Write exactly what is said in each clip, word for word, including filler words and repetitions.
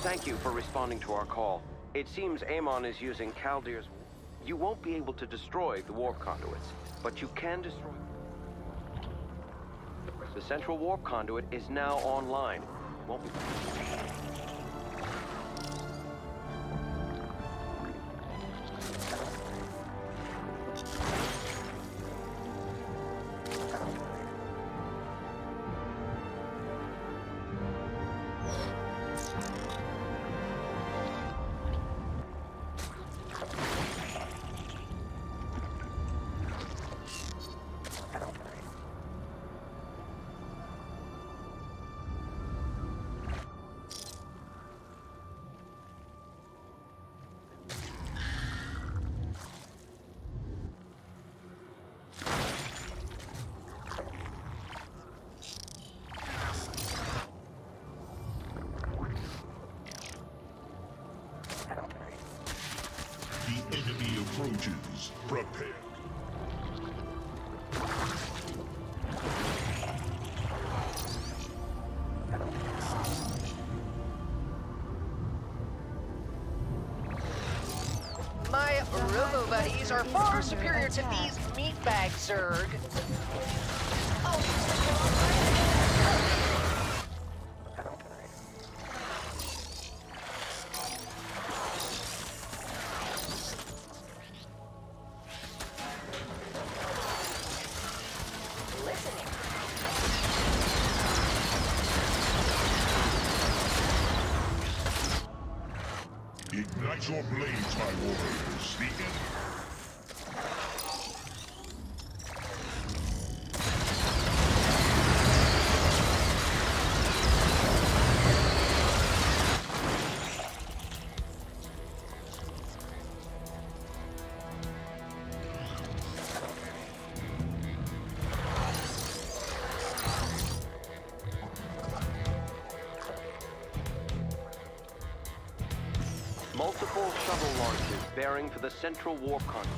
Thank you for responding to our call. It seems Amon is using Kaldir's... You won't be able to destroy the warp conduits, but you can destroy... The central warp conduit is now online. Won't be... The enemy approaches. Prepare. My robo-buddies are far superior to these meatbags, Zerg. Ignite your blades, my warriors. The enemy. Multiple shuttle launches bearing for the central warp conduit.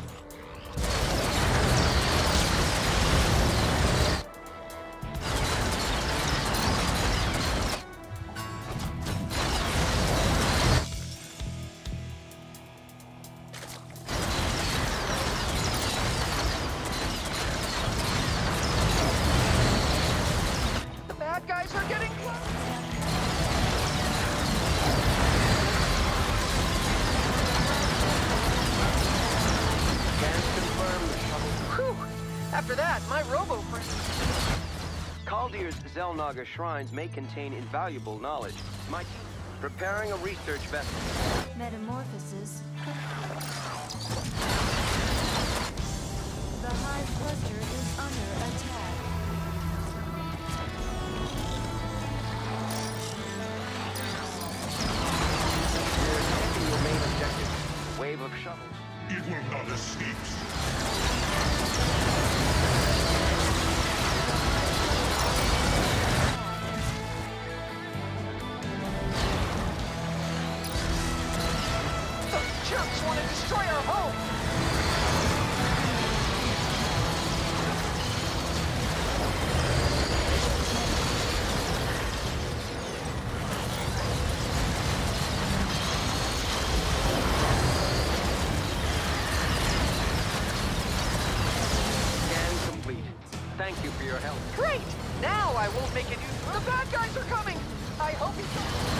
The bad guys are getting close. After that, my robo-friend... Kaldir's Zelnaga shrines may contain invaluable knowledge. My team preparing a research vessel. Metamorphosis. The hive cluster is under attack. We're taking your main objective. Wave of shuttles. It will not escape. Those chumps want to destroy our home! Thank you for your help. Great! Now I won't make it use... The bad guys are coming! I hope he...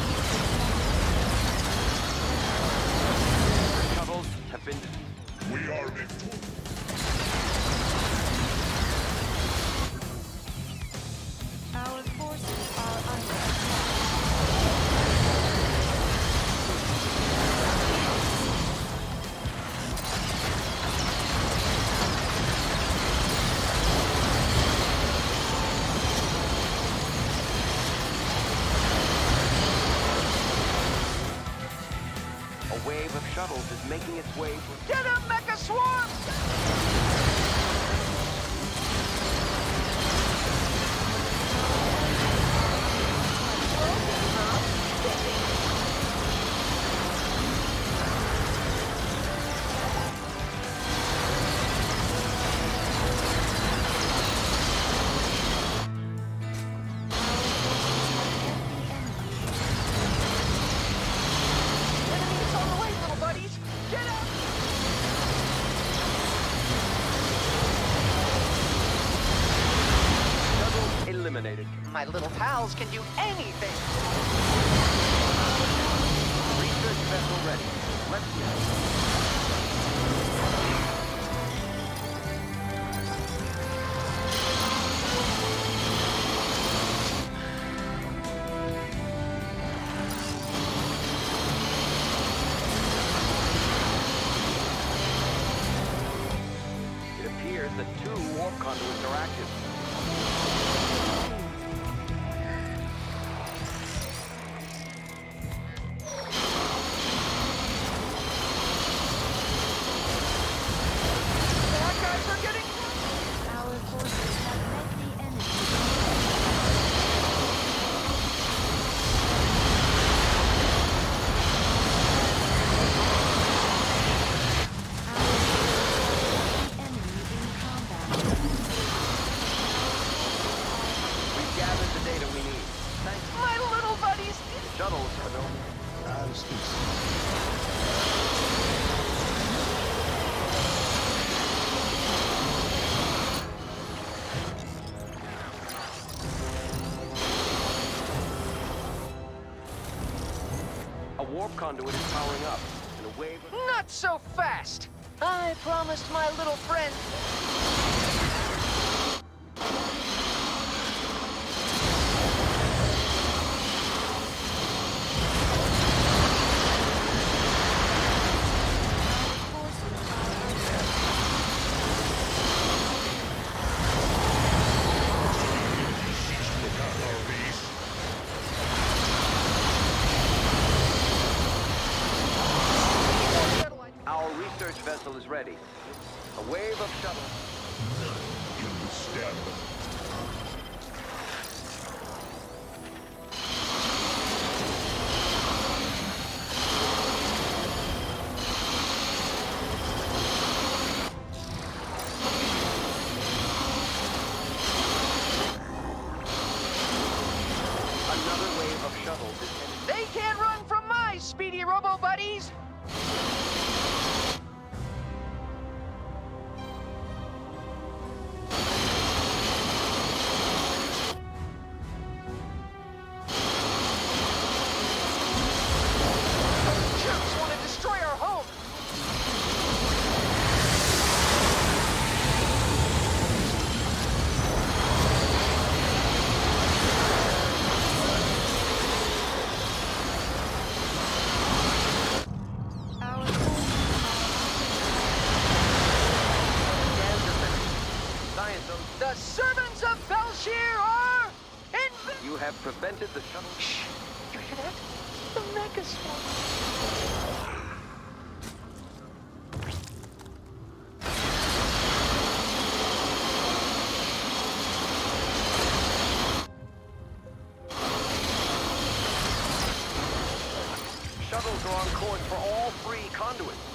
The shuttles have been... We are victorious. Our forces are under attack. A wave of shuttles is making its way through... Get him, Mecha Swarm! eliminated. My little pals can do anything. Research vessel ready. Let's go. The two warp conduits are active. Bad guys are getting... Our forces have met the enemy. Shuttles are no... Out of space. A warp conduit is powering up, and a wave of... Not so fast! I promised my little friend... vessel is ready. A wave of shuttles. None can withstand them. Another wave of shuttles is headed. They can't run from my speedy robo-buddies! The servants of Belshir are... in... You have prevented the shuttle... Shh! You hear that? The Megaswarm. Shuttles are on course for all three conduits.